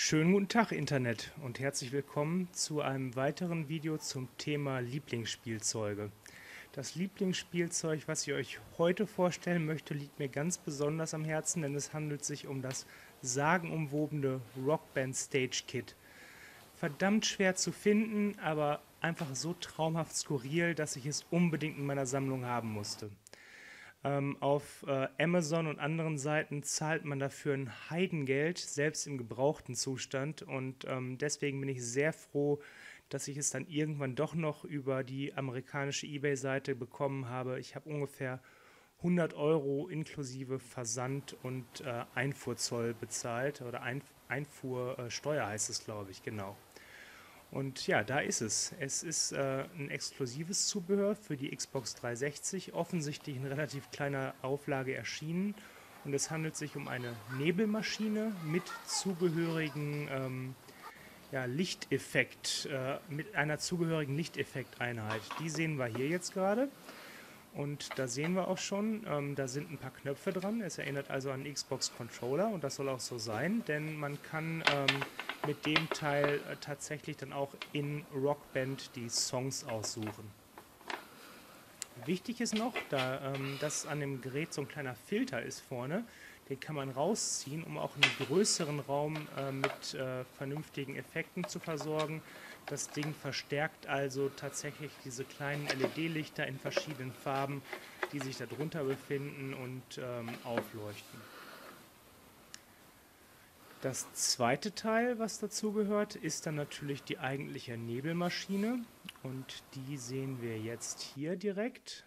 Schönen guten Tag Internet und herzlich willkommen zu einem weiteren Video zum Thema Lieblingsspielzeuge. Das Lieblingsspielzeug, was ich euch heute vorstellen möchte, liegt mir ganz besonders am Herzen, denn es handelt sich um das sagenumwobene Rockband Stage Kit. Verdammt schwer zu finden, aber einfach so traumhaft skurril, dass ich es unbedingt in meiner Sammlung haben musste. Auf Amazon und anderen Seiten zahlt man dafür ein Heidengeld, selbst im gebrauchten Zustand. Und deswegen bin ich sehr froh, dass ich es dann irgendwann doch noch über die amerikanische eBay-Seite bekommen habe. Ich habe ungefähr 100 Euro inklusive Versand und Einfuhrzoll bezahlt. Oder Einfuhrsteuer heißt es, glaube ich, genau. Und ja, da ist es. Es ist ein exklusives Zubehör für die Xbox 360, offensichtlich in relativ kleiner Auflage erschienen. Und es handelt sich um eine Nebelmaschine mit zugehörigen Lichteffekt, mit einer zugehörigen Lichteffekteinheit. Die sehen wir hier jetzt gerade. Und da sehen wir auch schon, da sind ein paar Knöpfe dran. Es erinnert also an einen Xbox Controller und das soll auch so sein, denn man kann mit dem Teil tatsächlich dann auch in Rockband die Songs aussuchen. Wichtig ist noch, da das an dem Gerät so ein kleiner Filter ist vorne, den kann man rausziehen, um auch einen größeren Raum mit vernünftigen Effekten zu versorgen. Das Ding verstärkt also tatsächlich diese kleinen LED-Lichter in verschiedenen Farben, die sich darunter befinden und aufleuchten. Das zweite Teil, was dazu gehört, ist dann natürlich die eigentliche Nebelmaschine und die sehen wir jetzt hier direkt.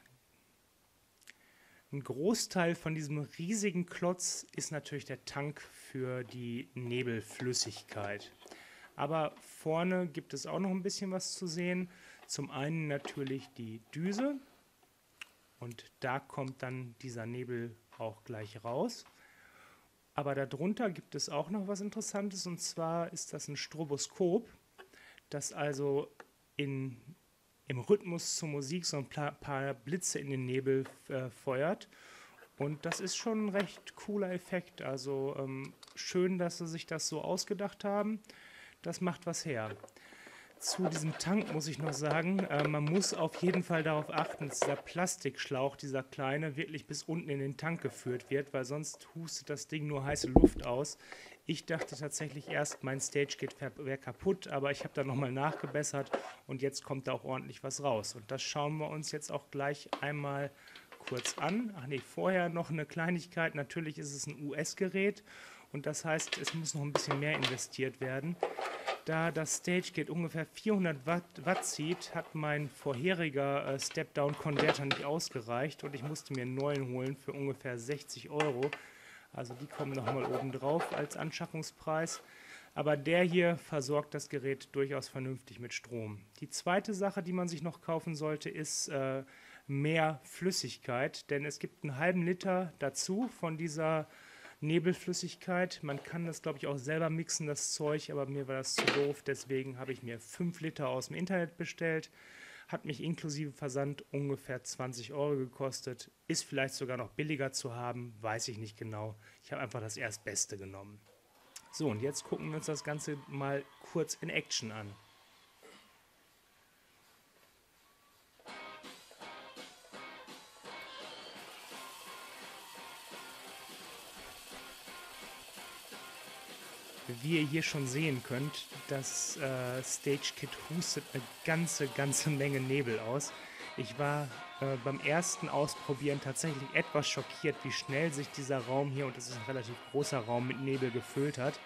Ein Großteil von diesem riesigen Klotz ist natürlich der Tank für die Nebelflüssigkeit. Aber vorne gibt es auch noch ein bisschen was zu sehen. Zum einen natürlich die Düse und da kommt dann dieser Nebel auch gleich raus. Aber darunter gibt es auch noch was Interessantes, und zwar ist das ein Stroboskop, das also im Rhythmus zur Musik so ein paar Blitze in den Nebel feuert. Und das ist schon ein recht cooler Effekt. Also schön, dass sie sich das so ausgedacht haben. Das macht was her. Zu diesem Tank muss ich noch sagen, man muss auf jeden Fall darauf achten, dass dieser Plastikschlauch, dieser kleine, wirklich bis unten in den Tank geführt wird, weil sonst hustet das Ding nur heiße Luft aus. Ich dachte tatsächlich erst, mein Stage-Kit wäre kaputt, aber ich habe da nochmal nachgebessert und jetzt kommt da auch ordentlich was raus. Und das schauen wir uns jetzt auch gleich einmal kurz an. Ach nee, vorher noch eine Kleinigkeit. Natürlich ist es ein US-Gerät und das heißt, es muss noch ein bisschen mehr investiert werden. Da das Stage-Kit ungefähr 400 Watt zieht, hat mein vorheriger Step-Down-Converter nicht ausgereicht und ich musste mir einen neuen holen für ungefähr 60 Euro. Also die kommen nochmal oben drauf als Anschaffungspreis. Aber der hier versorgt das Gerät durchaus vernünftig mit Strom. Die zweite Sache, die man sich noch kaufen sollte, ist mehr Flüssigkeit, denn es gibt einen halben Liter dazu von dieser Nebelflüssigkeit. Man kann das, glaube ich, auch selber mixen, das Zeug, aber mir war das zu doof. Deswegen habe ich mir 5 Liter aus dem Internet bestellt. Hat mich inklusive Versand ungefähr 20 Euro gekostet. Ist vielleicht sogar noch billiger zu haben, weiß ich nicht genau. Ich habe einfach das Erstbeste genommen. So, und jetzt gucken wir uns das Ganze mal kurz in Action an. Wie ihr hier schon sehen könnt, das Stage-Kit hustet eine ganze Menge Nebel aus. Ich war beim ersten Ausprobieren tatsächlich etwas schockiert, wie schnell sich dieser Raum hier, und das ist ein relativ großer Raum, mit Nebel gefüllt hat.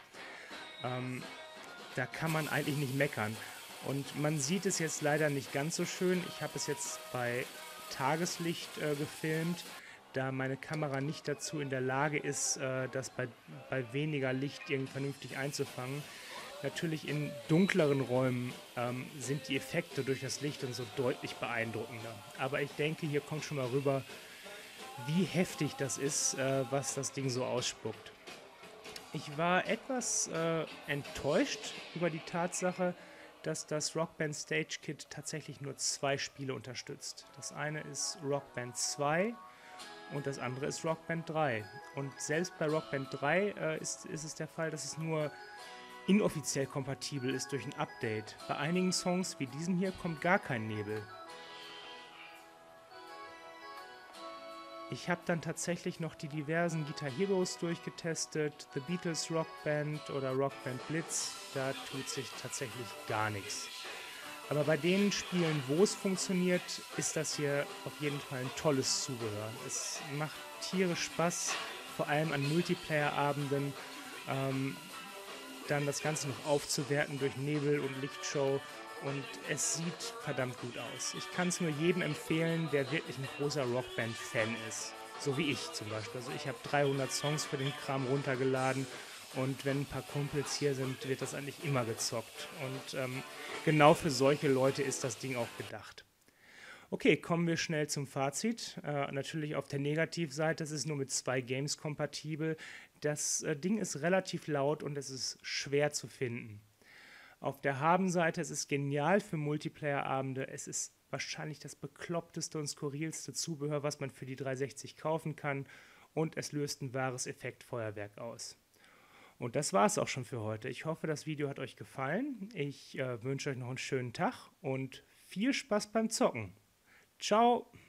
Da kann man eigentlich nicht meckern. Und man sieht es jetzt leider nicht ganz so schön. Ich habe es jetzt bei Tageslicht gefilmt, da meine Kamera nicht dazu in der Lage ist, das bei weniger Licht irgendwie vernünftig einzufangen. Natürlich in dunkleren Räumen sind die Effekte durch das Licht und so deutlich beeindruckender. Aber ich denke, hier kommt schon mal rüber, wie heftig das ist, was das Ding so ausspuckt. Ich war etwas enttäuscht über die Tatsache, dass das Rockband Stage Kit tatsächlich nur 2 Spiele unterstützt. Das eine ist Rockband 2 und das andere ist Rockband 3. Und selbst bei Rockband 3 ist es der Fall, dass es nur inoffiziell kompatibel ist durch ein Update. Bei einigen Songs wie diesem hier kommt gar kein Nebel. Ich habe dann tatsächlich noch die diversen Guitar Heroes durchgetestet, The Beatles Rock Band oder Rock Band Blitz, da tut sich tatsächlich gar nichts. Aber bei den Spielen, wo es funktioniert, ist das hier auf jeden Fall ein tolles Zubehör. Es macht tierisch Spaß, vor allem an Multiplayer-Abenden, dann das Ganze noch aufzuwerten durch Nebel- und Lichtshow. Und es sieht verdammt gut aus. Ich kann es nur jedem empfehlen, der wirklich ein großer Rockband-Fan ist. So wie ich zum Beispiel. Also ich habe 300 Songs für den Kram runtergeladen und wenn ein paar Kumpels hier sind, wird das eigentlich immer gezockt. Und genau für solche Leute ist das Ding auch gedacht. Okay, kommen wir schnell zum Fazit. Natürlich auf der Negativseite, es ist nur mit 2 Games kompatibel. Das Ding ist relativ laut und es ist schwer zu finden. Auf der Habenseite, es ist genial für Multiplayer-Abende. Es ist wahrscheinlich das bekloppteste und skurrilste Zubehör, was man für die 360 kaufen kann. Und es löst ein wahres Effektfeuerwerk aus. Und das war es auch schon für heute. Ich hoffe, das Video hat euch gefallen. Ich wünsche euch noch einen schönen Tag und viel Spaß beim Zocken. Ciao!